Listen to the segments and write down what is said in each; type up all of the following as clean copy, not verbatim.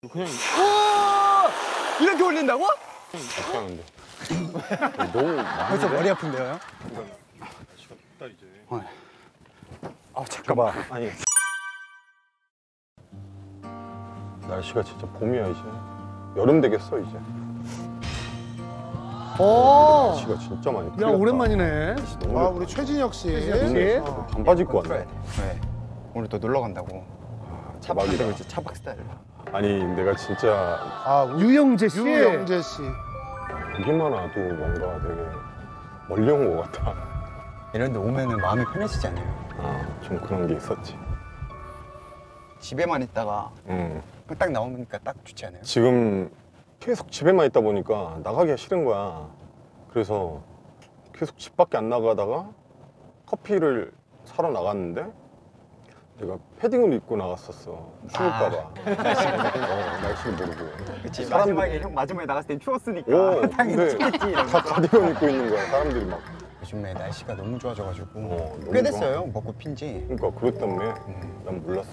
그냥 이렇게 올린다고? 어떻게 하는데? 너무 벌써 머리 아픈데요, 형? 날씨가 춥다 이제. 아, 잠깐만. 아니. 날씨가 진짜 봄이야 이제. 여름 되겠어 이제. 날씨가 진짜 많이 풀렸다. 야, 오랜만이네. 너무 아, 우리 최진혁 씨. 씨. 반바지 입고 왔네. 네. 오늘 또 놀러 간다고. 차박 대박이다. 되고 있지, 차박 스타일. 아니 내가 진짜 아, 유영재 씨. 유영재 씨. 보기만 와도 뭔가 되게 멀리 온 것 같아. 이런 데 오면은 마음이 편해지지 않아요? 좀 그런 게 있었지. 집에만 있다가 딱 나오니까 딱 좋지 않아요? 지금 계속 집에만 있다 보니까 나가기가 싫은 거야. 그래서 계속 집 밖에 안 나가다가 커피를 사러 나갔는데 내가 패딩을 입고 나갔었어. 추울까봐. 날씨를 모르고. 그치, 사람들- 마지막에 형 마지막에 나갔을 땐 추웠으니까 오, 당연히 근데 춥겠지 이런 다 거. 가디건 입고 있는 거야. 사람들이 막. 요즘에 날씨가 너무 좋아져가지고 너무 꽤 좋아. 됐어요, 벚꽃 핀지. 그러니까 그것 때문에 난 몰랐어.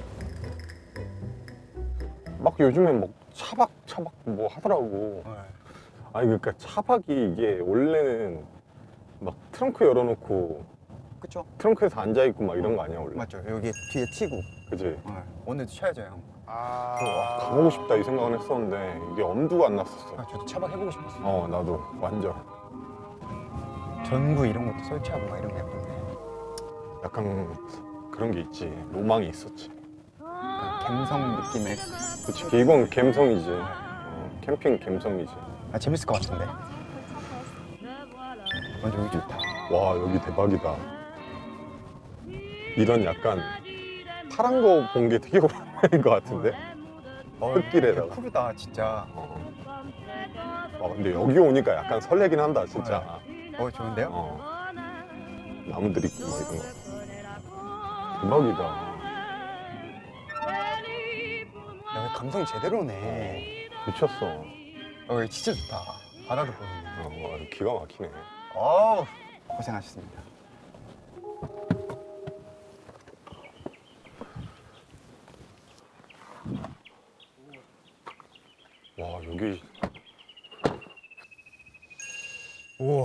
막 요즘에 막 차박 뭐 하더라고. 아니 그러니까 차박이 이게 원래는 막 트렁크 열어놓고 그쵸? 트렁크에서 앉아 있고 막 이런 거 아니야 원래? 맞죠, 여기 뒤에 치고. 그지? 오늘도 쳐야죠, 형. 가보고 싶다 이 생각은 했었는데 이게 엄두가 안 났었어. 저도 차박 해보고 싶었어요. 나도 완전 전구 이런 것도 설치하고 막 이런 거 예쁜데. 약간 그런 게 있지. 로망이 있었지. 갬성 느낌의. 그치 이건 갬성이지. 캠핑 갬성이지. 재밌을 것 같은데. 완전 여기 좋다. 와 여기 대박이다. 이런 약간 파란 거 본 게 되게 오랜만인 것 같은데? 흙길에다가. 푸르다 진짜. 근데 여기 오니까 약간 설레긴 한다 진짜. 좋은데요? 나무들 있고 막 이런 거. 대박이다. 여기 감성 제대로네. 미쳤어. 여기 진짜 좋다. 바다도 보이네. 와, 기가 막히네. 어우, 고생하셨습니다. 와 여기 우와.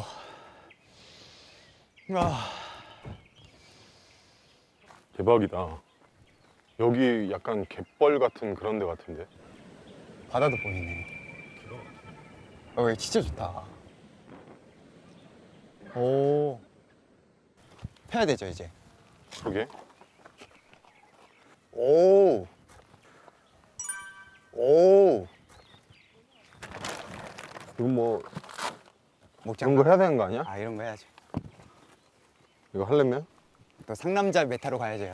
대박이다. 여기 약간 갯벌 같은 그런 데 같은데? 바다도 보이네. 여기 진짜 좋다. 오. 펴야 되죠 이제. 그게? 오. 오. 이거 뭐 목장. 이런 거 해야 되는 거 아니야? 이런 거 해야지. 이거 하려면? 또 상남자 메타로 가야죠.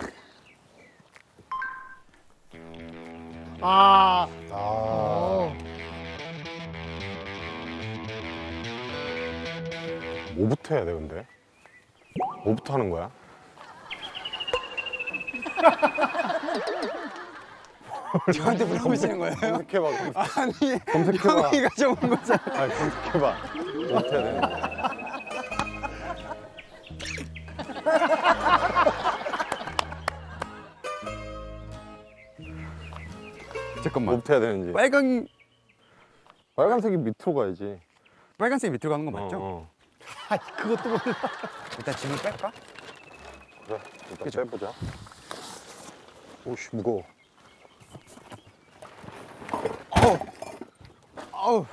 뭐부터 해야 돼 근데? 뭐부터 하는 거야? 저한테 물어보시는 거예요? 검색해봐. 아니, 검색해봐. 형이가 좋은 거잖아. 아니 검색해봐. 뭐부터 해야 되는 거야? 잠깐만. 뭐부터 해야 되는지. 빨간색이 밑으로 가야지. 빨간색 밑으로 가는 거 맞죠? 그것도 몰라. 일단 짐을 뺄까? 그래, 일단 빼보자. 오씨 무거워. 아우.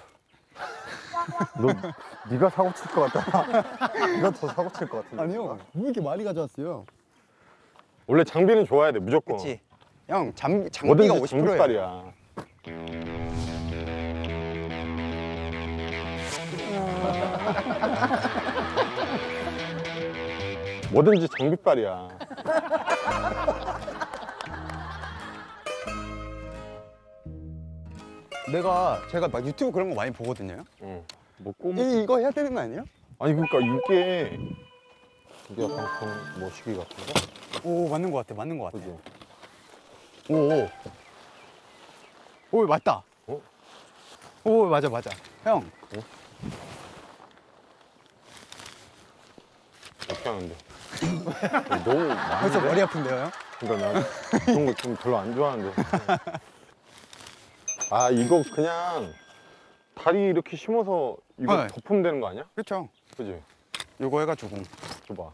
네가 사고 칠 것 같다. 네가 더 사고 칠 것 같은데. 아니요. 왜 이렇게 많이 가져왔어요? 원래 장비는 좋아야 돼 무조건. 그치. 형, 장비가 뭐든지 50%예요. 장비빨이야. 뭐든지 장비빨이야. 제가 막 유튜브 그런 거 많이 보거든요. 응. 뭐 꼬. 이거 해야 되는 거 아니에요? 아니 그러니까 이게 약간 그런 뭐 시기 같은 거? 오, 맞는 거 같아. 맞는 거 같아. 그지? 오. 오, 맞다. 어? 오, 맞아, 맞아. 형. 어떻게 하는데? 너무 벌써 많은데? 머리 아픈데요, 형? 그러니까 나 그런 거 좀 별로 안 좋아하는데. 아 이거 그냥 다리 이렇게 심어서 이거 네. 덮으면 되는 거 아니야? 그렇죠. 그지? 요거 해가지고 줘봐.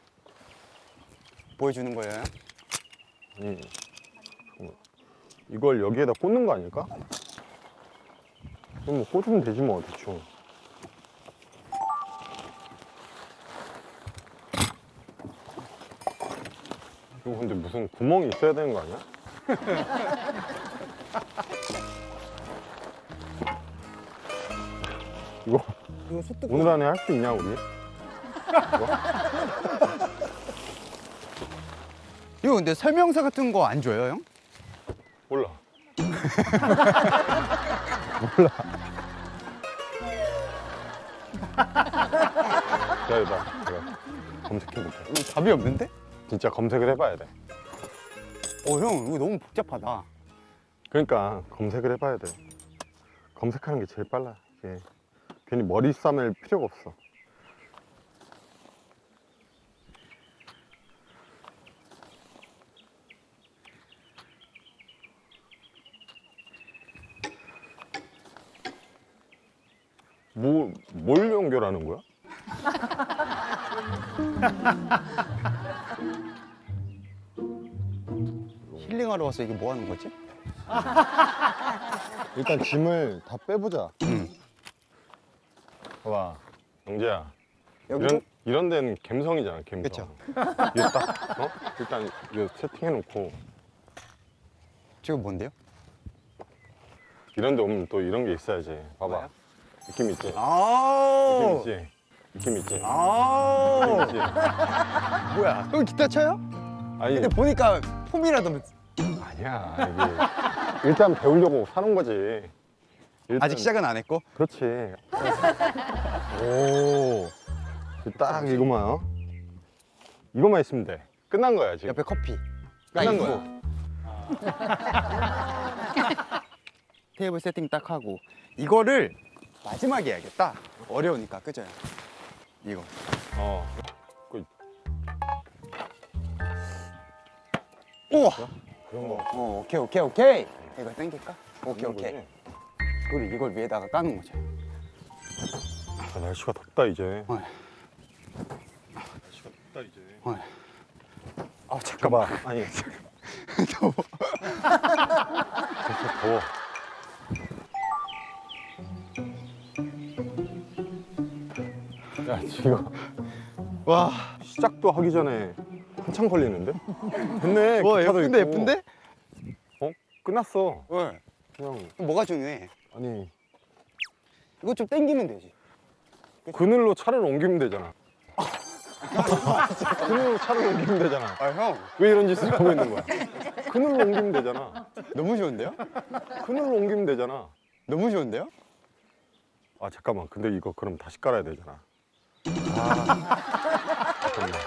보여주는 거예요. 아니 잠깐만. 이걸 여기에다 꽂는 거 아닐까? 그럼 뭐 꽂으면 되지 뭐 대충. 이거 근데 무슨 구멍이 있어야 되는 거 아니야? 이거 이거 소뚜껑. 오늘 안에 할 수 있냐 우리? 이거 근데 설명서 같은 거 안 줘요, 형? 몰라. 기다려봐. 제가 검색해볼게. 이거 답이 없는데? 진짜 검색을 해봐야 돼. 형 이거 너무 복잡하다. 그러니까 검색을 해봐야 돼. 검색하는 게 제일 빨라. 이게 괜히 머리 싸맬 필요가 없어. 뭘 연결하는 거야? 힐링하러 와서 이게 뭐 하는 거지? 일단 짐을 다 빼보자. 응. 봐봐, 영재야. 여기도? 이런 데는 갬성이잖아, 갬성. 그쵸. 이거 딱, 일단 이거 세팅해놓고 지금 뭔데요? 이런 데 오면 또 이런 게 있어야지. 봐봐. 뭐야? 느낌 있지? 아. 느낌 있지? 느낌 있지? 아. 느낌 있지? 뭐야? 형 기타 쳐요? 아니, 근데 보니까 폼이라도 아니야. 이게 일단 배우려고 사는 거지. 일단, 아직 시작은 안 했고. 그렇지. 오. 딱 이거만, 이거만 있으면 돼. 끝난 거야, 지금. 옆에 커피. 끝난 있고. 거야. 테이블 세팅 딱 하고 이거를 마지막에 해야겠다. 어려우니까 그죠? 이거. 어. 우와. 그런 거. 오케이. 이거 당길까? 오케이. 그런 거지. 우리 이걸 위에다가 까는 거죠. 아, 날씨가 덥다, 이제. 어. 날씨가 덥다, 이제. 아 잠깐만. 잠깐만. 아니, 더워. 진짜 더워. 야, 지금 와. 시작도 하기 전에 한참 걸리는데? 됐네. 와 기타도 예쁜데 있고. 예쁜데? 어? 끝났어. 왜? 그냥 뭐가 중요해? 아니 이거 좀 당기면 되지. 그늘로 차를 옮기면 되잖아. 그늘로 차를 옮기면 되잖아. 아 형. 왜 이런 짓을 하고 있는 거야? 그늘로 옮기면 되잖아. 너무 좋은데요? 그늘로 옮기면 되잖아. 너무 좋은데요? 아 잠깐만. 근데 이거 그럼 다시 깔아야 되잖아. 아 잠깐만.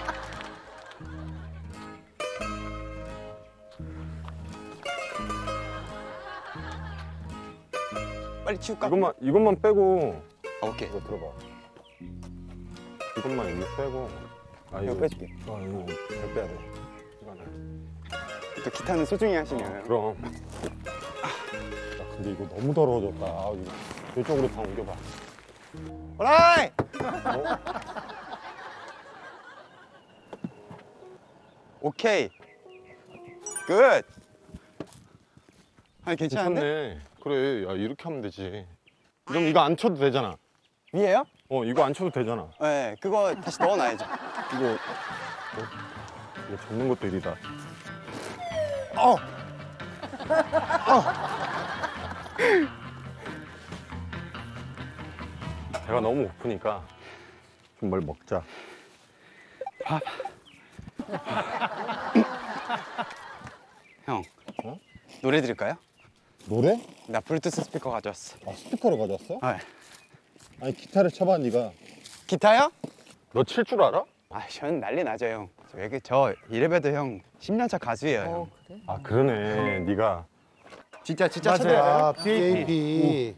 빨리 치울까? 이것만 빼고 오케이. 이거 들어봐. 이것만 이거 빼고. 아 이거 빼줄게. 아 이거 잘 빼야 돼. 이거는. 또 기타는 소중히 하시네요. 그럼. 야, 근데 이거 너무 더러워졌다. 아, 이거 이쪽으로 다 옮겨봐. 오라이! 어? 오케이. 굿. 아니 괜찮은데? 괜찮네. 그래, 야 이렇게 하면 되지. 그럼 이거 안 쳐도 되잖아. 위에요? 이거 안 쳐도 되잖아. 네, 그거 다시 넣어놔야죠. 이거 접는 것도 일이다. 어. 배가 너무 고프니까 좀 뭘 먹자. 형, 어? 노래 들을까요? 노래? 나 블루투스 스피커 가져왔어. 아 스피커를 가져왔어? 네. 아니 기타를 쳐봐 네가. 기타요? 너 칠 줄 알아? 아, 전 난리 나죠, 형. 저 이래봬도 형 10년차 가수예요, 형. 그래? 아 그러네. 네가 진짜 맞아요. 쳐드려요. BAP.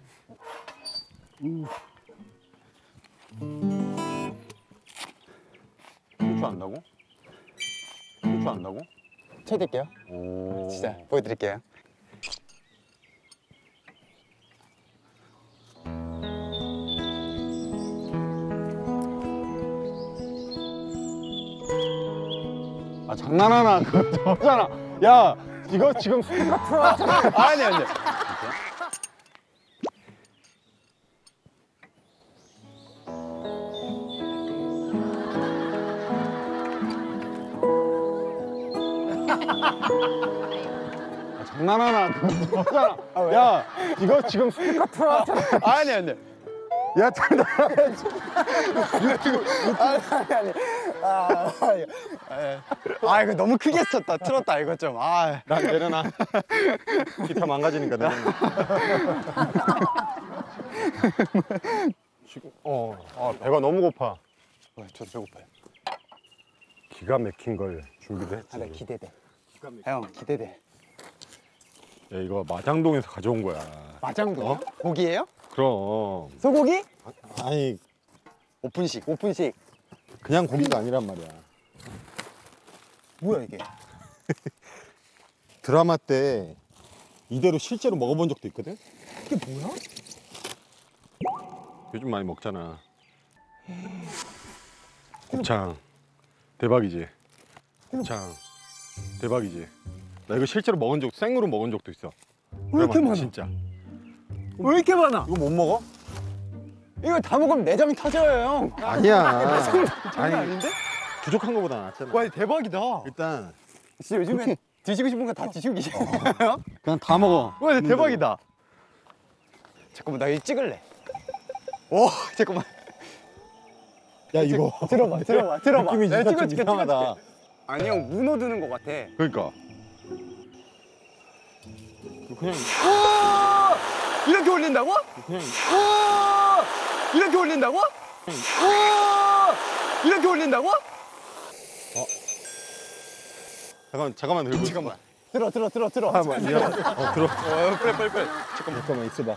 칠 줄 안다고? 칠 줄 안다고? 쳐드릴게요. 오. 진짜 보여드릴게요. 장난하나? 그거 저잖아. 야, 이거 지금 손가락 풀어놨잖아. 아니 아니. 장난하나? 그거 저잖아. 야, 이거 지금 손가락 풀어놨잖아. 아니 아니. 야, 장난하나? 아 이거 너무 크게 쳤다. 틀었다 이거 좀. 아. 난 내려놔. 기타 망가지니까 내려놔. 지금 배가 너무 고파. 저도 배고파요. 기가 막힌 걸 준비를 했지. 아, 나 기대돼. 형 기대돼. 야, 이거 마장동에서 가져온 거야. 마장도? 고기예요? 그럼. 소고기? 아니, 오픈식. 오픈식. 그냥 고기가 아니란 말이야. 뭐야 이게? 드라마 때 이대로 실제로 먹어본 적도 있거든? 이게 뭐야? 요즘 많이 먹잖아. 곱창. 대박이지? 곱창. 대박이지? 나 이거 실제로 먹은 적, 생으로 먹은 적도 있어. 왜 이렇게 많아? 진짜. 왜 이렇게 많아? 이거 못 먹어? 이거 다 먹으면 내장이 터져요 형. 아니야. 장난 아닌데? 부족한 거보다 낫잖아. 와 대박이다. 일단 진짜 요즘에 드시고 싶은 거 다 드시고 계시나요? 그냥 다 먹어. 와 대박이다. 잠깐만 나 이거 찍을래. 오 잠깐만. 야, 이거. 들어봐. 느낌이 내가 진짜 좀 찍어줄게, 이상하다. 찍어줄게. 아니 형 문어 드는 거 같아. 그러니까. 그냥 이렇게 올린다고? 그냥 이렇게 올린다고? 이렇게 올린다고? 잠깐만 들고. 잠깐만. 들어. 잠깐만. 미안. 들어. 빨리. 잠깐만 있어봐.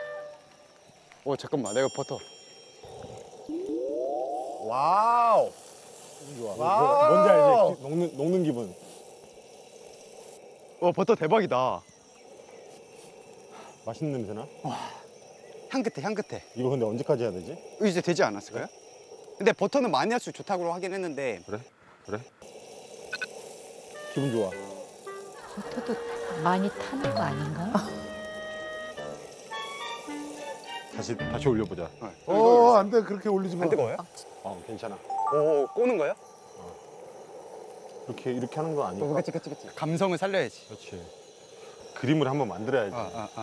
잠깐만 내가 버터. 와우. 좋아. 와우. 뭔지 알지? 녹는 기분. 버터 대박이다. 맛있는 냄새 나? 향 끝에. 이거 근데 언제까지 해야 되지? 이제 되지 않았을까요? 근데 버터는 많이 할수록 좋다고 하긴 했는데. 그래? 기분 좋아. 버터도 많이 타는 거 아닌가? 다시 올려보자. 안 돼. 그렇게 올리지 마. 안 뜨거워요? 괜찮아. 꼬는 거예요? 이렇게 하는 거 아니야? 그치. 감성을 살려야지. 그렇지. 그림을 한번 만들어야지.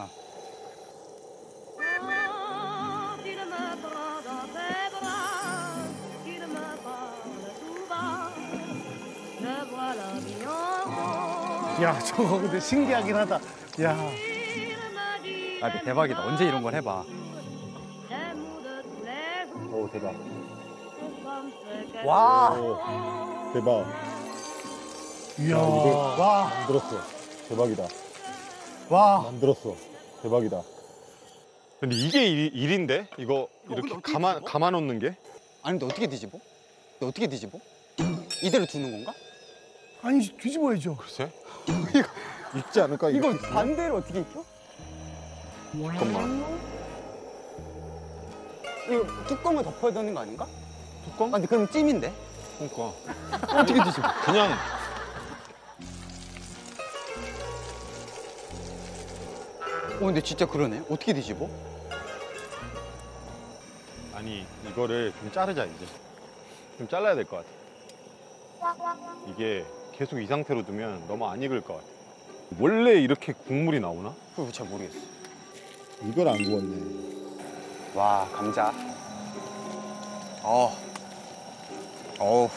Il me prend dans ses bras, il me parle tout bas. Je vois la vie en rose. 야, 저거 근데 신기하긴 하다. 야. Il me dit 근데 대박이다. 언제 이런 걸 해봐. l'amour de tous les jours, 오, 대박. c'est comme ce qu'elle 와. 오, 대박. 이야. 이거- 와. 만들었어. 대박이다. 와. 만들었어. 대박이다. 근데 이게 일인데? 이거 이렇게 근데 어떻게 감아 놓는 게? 아니 근데 어떻게 뒤집어? 이대로 두는 건가? 아니, 뒤집어야죠. 글쎄. 있지 않을까? 이거 반대로 어떻게 입혀? 잠깐만. 이거 뚜껑을 덮어야 되는 거 아닌가? 뚜껑? 근데 그럼 찜인데? 그러니까. 어떻게 뒤집어? 그냥 근데 진짜 그러네. 어떻게 뒤집어? 아니 이거를 좀 자르자 이제. 좀 잘라야 될 것 같아. 이게 계속 이 상태로 두면 너무 안 익을 것 같아. 원래 이렇게 국물이 나오나? 그거 잘 모르겠어. 이걸 안 구웠네. 와 감자. 어우.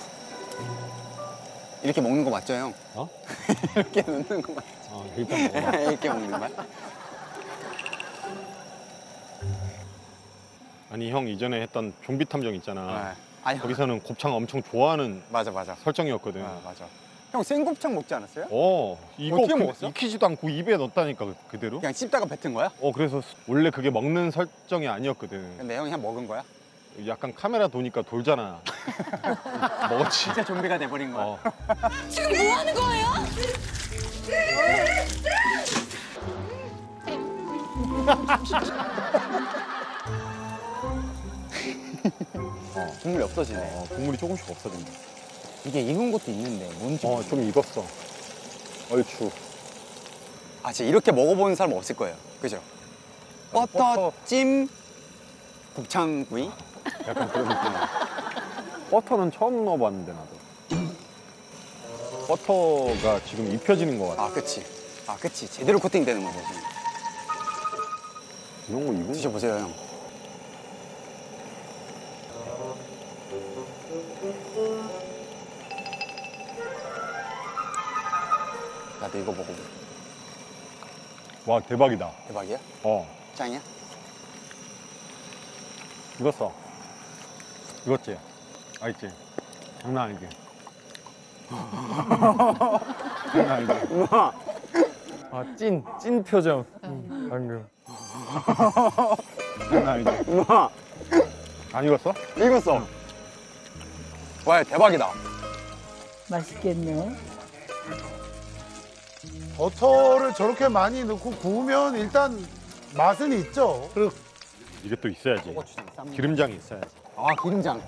이렇게 먹는 거 맞죠 형? 어? 이렇게 넣는 거 맞죠? 일단 먹어. 이렇게 먹는 거야? 아니 형 이전에 했던 좀비 탐정 있잖아. 아니 거기서는 곱창 엄청 좋아하는 맞아. 설정이었거든. 맞아. 형 생곱창 먹지 않았어요? 이거 어떻게 먹었어? 익히지도 않고 입에 넣었다니까 그대로. 그냥 씹다가 뱉은 거야? 그래서 원래 그게 먹는 설정이 아니었거든. 근데 형이 그냥 먹은 거야? 약간 카메라 도니까 돌잖아. 먹었지. 진짜 좀비가 돼버린 거야? 지금 뭐 하는 거예요? 국물이 없어지네. 국물이 조금씩 없어진다. 이게 익은 것도 있는데 뭔지. 좀 익었어. 얼추. 아, 진짜 이렇게 먹어보는 사람 없을 거예요. 그죠? 버터찜 곱창구이? 약간 그런 느낌. 버터는 처음 넣어봤는데 나도. 버터가 지금 입혀지는 것 같아. 아, 그치. 아, 그치. 제대로 코팅되는 거죠, 지금. 이런 거 익은 거. 드셔보세요, 형. 나도 이거 먹어볼게. 와 대박이다. 대박이야? 짱이야? 익었어. 익었지? 알지? 장난 아니지? 장난 아니지? 아, 찐 표정. 방금. 장난 아니지? 안 익었어? 익었어. 와, 대박이다. 맛있겠네. 버터를 저렇게 많이 넣고 구우면 일단 맛은 있죠. 그리고 이게 또 있어야지. 기름장이 있어야지. 아, 기름장.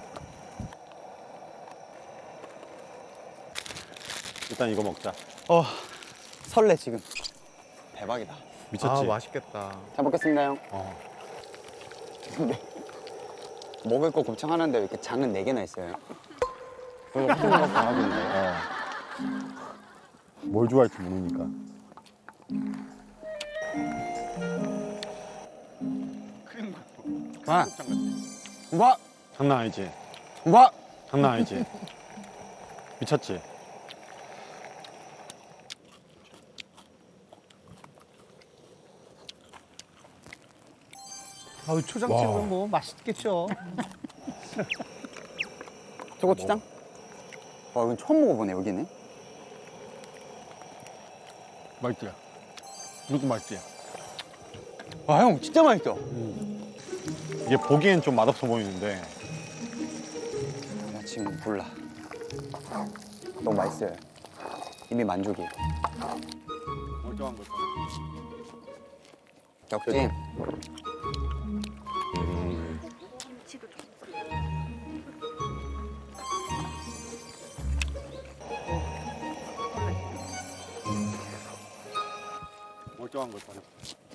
일단 이거 먹자. 설레, 지금. 대박이다. 미쳤지? 맛있겠다. 잘 먹겠습니다, 형. 어. 먹을 거 곱창 하나인데 왜 이렇게 장은 4개나 있어요? 그래서 같은 거 강하던데. 뭘 좋아할지 모르니까. 와. 와. 장난 아니지? 와. 장난 아니지? 미쳤지? 아우 초장 찍으면 뭐 맛있겠죠. 저거 추장? 와, 이건 처음 먹어보네, 여기는. 맛있지? 이것도 맛있지? 와, 형, 진짜 맛있어. 이게 보기엔 좀 맛없어 보이는데 나 지금 몰라. 너무 맛있어요. 이미 만족이에요. 멀쩡한 걸 역시. 멀쩡한 걸 꺼내.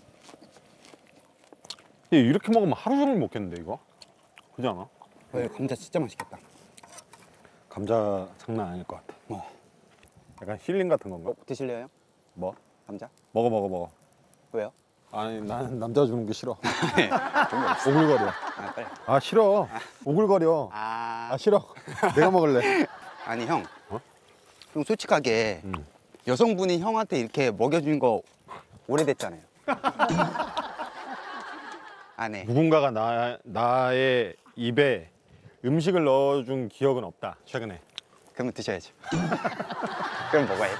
이렇게 먹으면 하루 종일 먹겠는데 이거? 그지 않아? 감자 진짜 맛있겠다. 감자 장난 아닐 것 같아. 약간 힐링 같은 건가? 드실래요, 형? 뭐? 감자? 먹어. 왜요? 아니 나는 남자 주는 게 싫어. 좋은 거 없어. 오글거려. 아, 빨리. 아 싫어. 오글거려. 아, 아 싫어. 내가 먹을래. 아니, 형. 어? 형, 솔직하게 여성분이 형한테 이렇게 먹여준 거 오래됐잖아요. 안 해. 누군가가 나의 입에 음식을 넣어준 기억은 없다. 최근에. 그러면 드셔야죠. 그럼 먹어야지.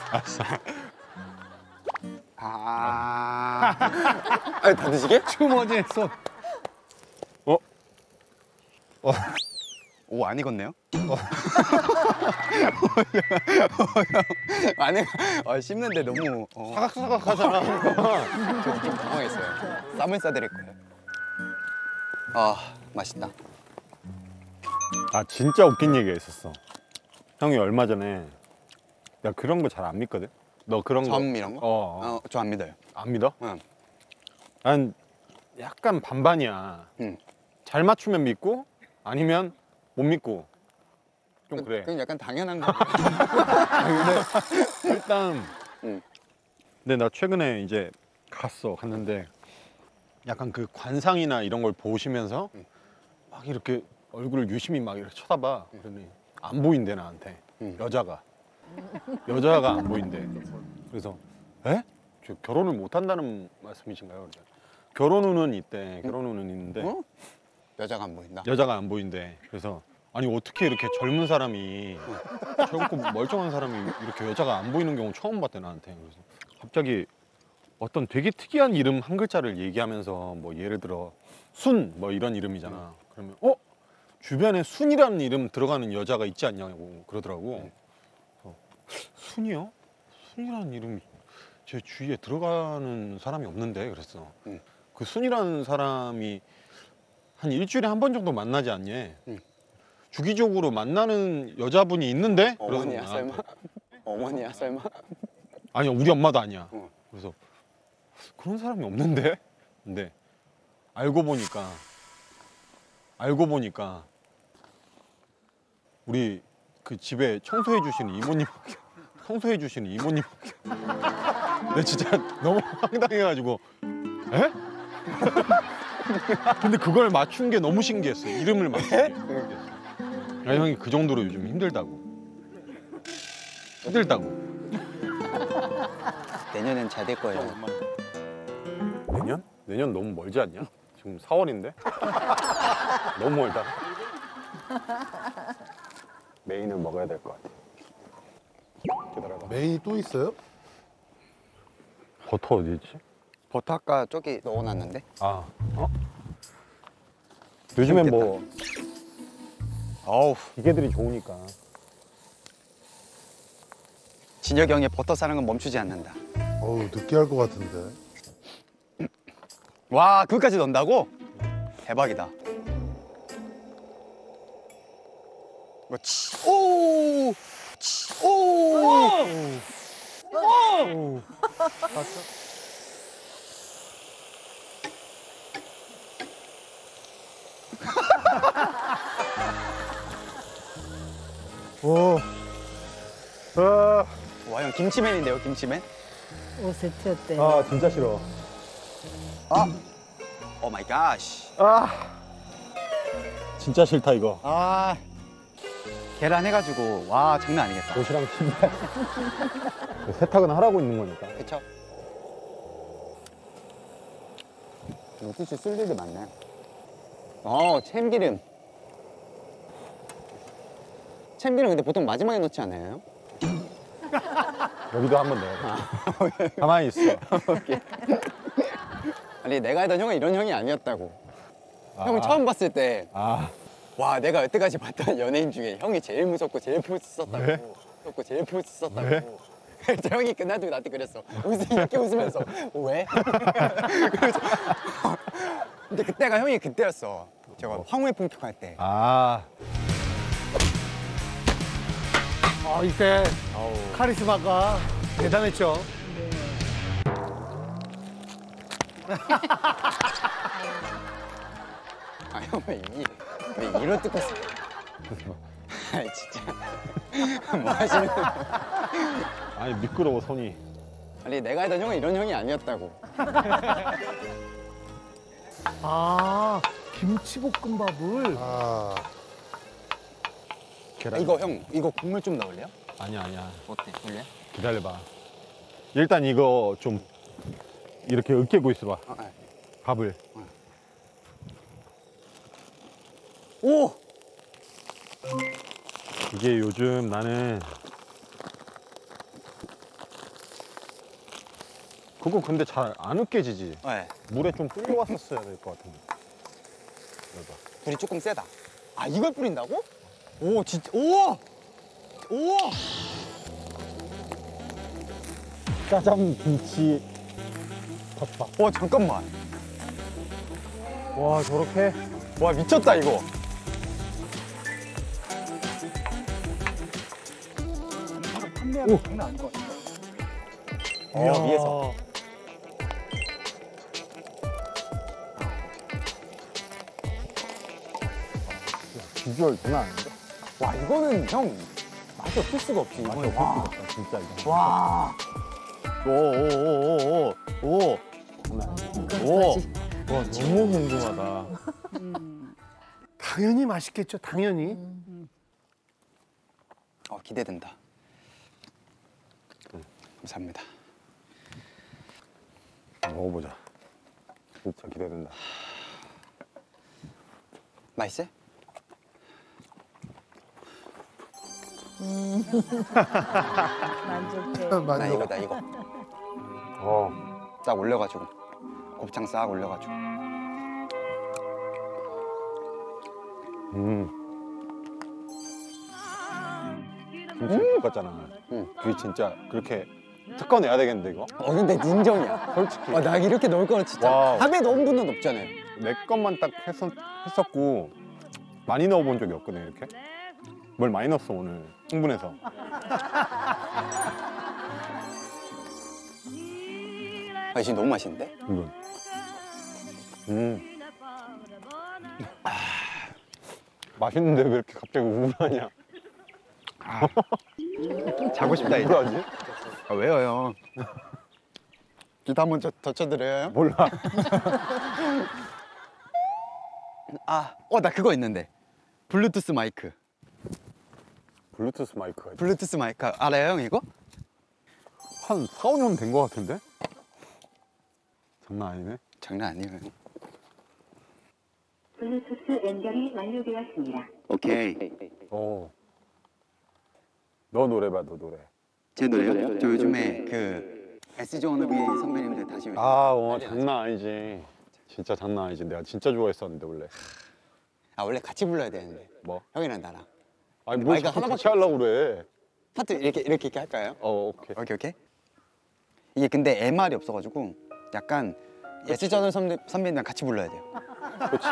아, 다 드시게? 주머니에 손. 오, 안 익었네요? 안 익, 씹는데 너무 사각사각하잖아. 저도 좀 당황했어요. 쌈을 싸드릴 거예요. 아, 맛있다. 아 진짜 웃긴 얘기가 있었어. 형이 얼마 전에 나 그런 거 잘 안 믿거든. 너 그런 거? 점 이런 거? 저 안 믿어요. 안 믿어? 응. 난 약간 반반이야. 응. 잘 맞추면 믿고 아니면 못 믿고 좀 그래. 그건 약간 당연한 거. 일단 응. 근데 나 최근에 이제 갔는데 약간 그 관상이나 이런 걸 보시면서 막 이렇게 얼굴을 유심히 막 이렇게 쳐다봐. 그러더니 안 보인대 나한테. 여자가 안 보인대. 그래서 에? 저 결혼을 못 한다는 말씀이신가요? 그랬더니 결혼 후는 있대. 결혼 후는 있는데 어? 여자가 안 보인다. 여자가 안 보인대. 그래서 아니 어떻게 이렇게 젊은 사람이 젊고 멀쩡한 사람이 이렇게 여자가 안 보이는 경우 처음 봤대 나한테. 그래서 갑자기 어떤 되게 특이한 이름 한 글자를 얘기하면서 뭐 예를 들어 순 뭐 이런 이름이잖아. 그러면 주변에 순이라는 이름 들어가는 여자가 있지 않냐고 그러더라고. 순이요? 순이라는 이름이 제 주위에 들어가는 사람이 없는데 그랬어. 그 순이라는 사람이 한 일주일에 한 번 정도 만나지 않니? 주기적으로 만나는 여자분이 있는데 어머니야 그래서 설마? 어머니야 설마? 아니야 우리 엄마도 아니야. 어. 그래서 그런 사람이 없는데 근데 알고 보니까 우리 그 집에 청소해 주시는 이모님 내가 진짜 너무 황당해가지고 에? 근데 그걸 맞춘 게 너무 신기했어. 이름을 맞춘 게. 아, 형이 그 정도로 요즘 힘들다고. 내년엔 잘 될 거예요. 내년? 내년 너무 멀지 않냐? 지금 4월인데? 너무 멀다. 메인을 먹어야 될 것 같아. 기다려봐. 메인이 또 있어요? 버터 어디 있지? 버터 아까 저기 넣어놨는데. 아, 요즘엔 뭐 어우 기계들이 좋으니까. 진혁이 형의 버터 사랑은 멈추지 않는다. 어우 느끼할 것 같은데. 와 그것까지 넣는다고? 대박이다. 그렇지. 오! 오. 아, 와 형 김치맨인데요 김치맨? 옷을 튀었대. 아 진짜 싫어. 오 마이 갓. 진짜 싫다 이거. 아 계란 해가지고 와 장난 아니겠다. 옷이랑 신발. 세탁은 하라고 있는 거니까. 그쵸? 물티슈 쓸 일이 많네. 참기름. 참기름 근데 보통 마지막에 넣지 않아요? 여기도 한번 넣어. 가만히 있어. 아니 내가 알던 형은 이런 형이 아니었다고. 형을 처음 봤을 때 아, 와 내가 여태까지 봤던 연예인 중에 형이 제일 무섭고 제일 포스 썼다고. 왜? 무섭고 제일 포스 썼다고. 왜? 그래서 형이 그날도 나한테 그랬어. 이렇게 웃으면서 왜? 그래서 근데 그때가 형이 그때였어. 제가 황후의 풍격할 때. 아, 이때 카리스마가 대단했죠. 아 형 왜 이런 뜻 했어? 아 진짜 뭐 하시는? 아니 미끄러워 손이. 아니 내가 알던 형은 이런 형이 아니었다고. 김치볶음밥을. 계란. 이거 형 이거 국물 좀 넣을래요? 아니야. 어때? 볼래? 기다려봐. 일단 이거 좀 이렇게 으깨고 있어봐. 네. 밥을. 오! 이게 요즘 나는 그거 근데 잘 안 으깨지지. 네. 물에 좀 불려왔었어야 될 것 같은데. 여봐. 불이 조금 세다. 아 이걸 뿌린다고? 오 진짜 오! 오! 짜장 김치 덮밥. 와 잠깐만. 와 저렇게? 와 미쳤다 이거. 위에서. 비주얼 장난 아닌데? 와 이거는 형 맛이 없을 수가 없지. 맛이 이거는. 없을 수가 없다 진짜 이거. 와. 오오오오오. 이것까지. 와 너무 궁금하다. 당연히 맛있겠죠. 당연히. 기대된다. 감사합니다. 먹어보자. 진짜 기대된다. 맛있어요? 만족해. 나 이거다 이거. 어. 딱 올려가지고 곱창 싹 올려가지고. 김치 볶았잖아. 그게 진짜 그렇게 특허 내야 되겠는데 이거? 근데 인정이야. 솔직히. 나 이렇게 넣을 거는 진짜 와우. 밥에 넣은 분은 없잖아요. 내 것만 딱 했었고 많이 넣어본 적이 없거든 이렇게. 뭘 많이 넣었어 오늘 흥분해서. 아 지금 너무 맛있는데? 이건. 맛있는데 왜 이렇게 갑자기 우울하냐? 자고 싶다 이제. 우울하지? 아, 왜요 형? 기타 한번 더 쳐드려요? 몰라. 나 그거 있는데. 블루투스 마이크. 블루투스 마이크가 블루투스 마이크 알아요 형 이거? 한 4, 5년 된 거 같은데? 장난 아니네. 장난 아니에요 형. 블루투스 연결이 완료되었습니다. 오케이. 너 노래 봐, 너 노래. 제 노래요? 저 요즘에 그 SG 워너비 선배님들 다시 장난 아니지. 진짜 장난 아니지. 내가 진짜 좋아했었는데 원래. 원래 같이 불러야 되는데. 뭐? 형이랑 나랑. 아니 뭘 이거 하나밖에 하려고 그래. 파트 이렇게 할까요? 오케이. 오케이. 이게 근데 MR이 없어가지고 약간 SG 워너비 선배님이랑 같이 불러야 돼요. 그렇지.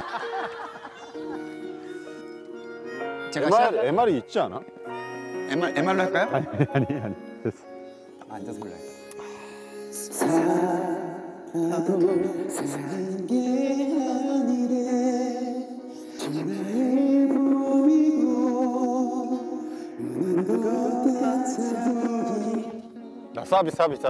제가 MR이 있지 않아? MR로 할까요? 아니 됐어. 앉아서 불러요. 나 사비.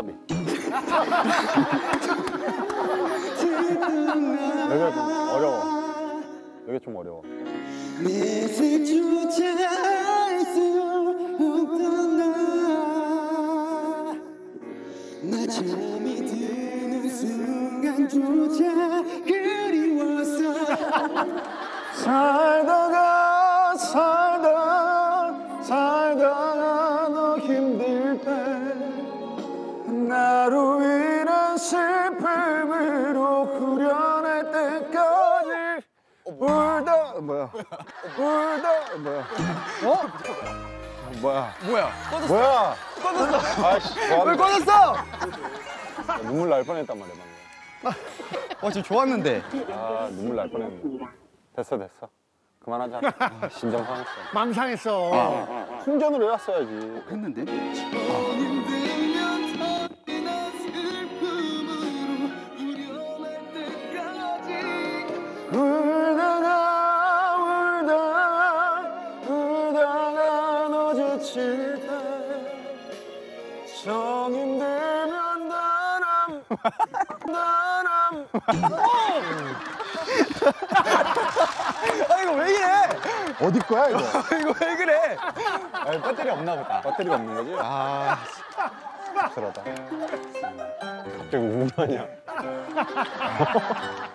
여기가 좀 어려워. 여기 좀 어려워. 나 잠이 드는 순간조차 그리워서 살다가 너 힘들 때 나로 인한 슬픔으로 후련할 때까지 울다 뭐야? 뭐야? 꺼졌어. 아이씨, 왜 꺼졌어? 눈물 날 뻔했단 말이야 방금. 지금 좋았는데. 눈물 날 뻔했네. 됐어. 그만하자. 심장 상했어. 망상했어. 충전을 해왔어야지. 했는데? 울다가 너 지칠 때 정 힘들면 나남 이거 왜 이래? 어디 거야 이거? 이거 왜 그래? 배터리 없나 보다. 배터리가 없는 거지? 씁쓸하다. 갑자기 우울하냐?